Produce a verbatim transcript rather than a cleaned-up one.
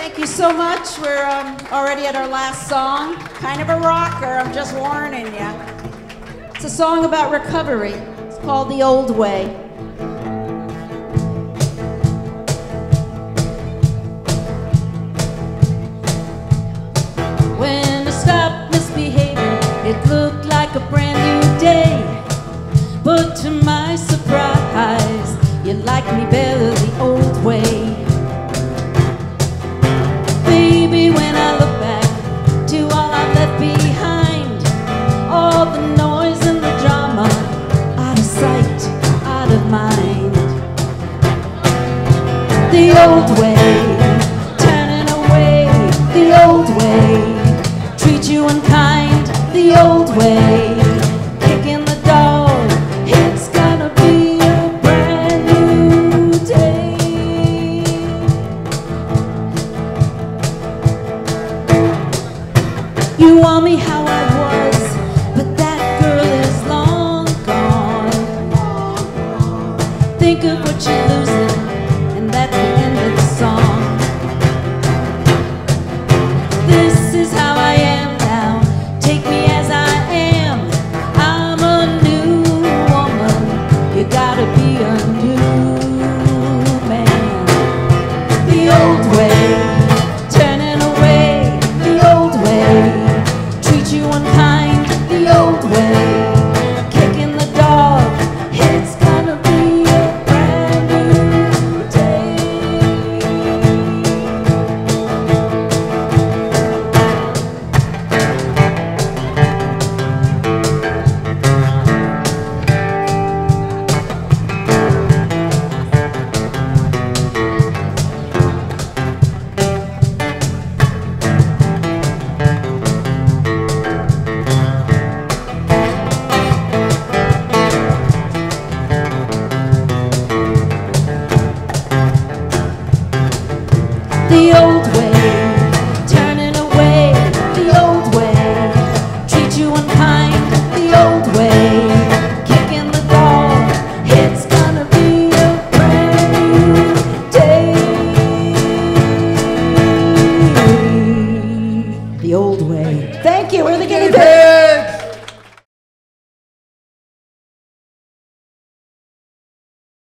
Thank you so much. We're um, already at our last song. Kind of a rocker, I'm just warning you. It's a song about recovery. It's called The Old Way. When I stopped misbehaving, it looked like a brand new day. But to my surprise, you like me better the old way. Baby, when I look back to all I left behind, all the noise and the drama, out of sight, out of mind. The old way, turning away, the old way, treat you unkind, the old way, kicking the dog, it's gonna be a brand new day. You want me how I was, but that girl is long gone. Think of what you're losing, and that's the end of the song. This is how I am now, take me as I am. I'm a new woman, you gotta be a new man. The old way, turning away, the old way, treat you unkind, the old way, kicking the dog, it's gonna be a brand new day. The old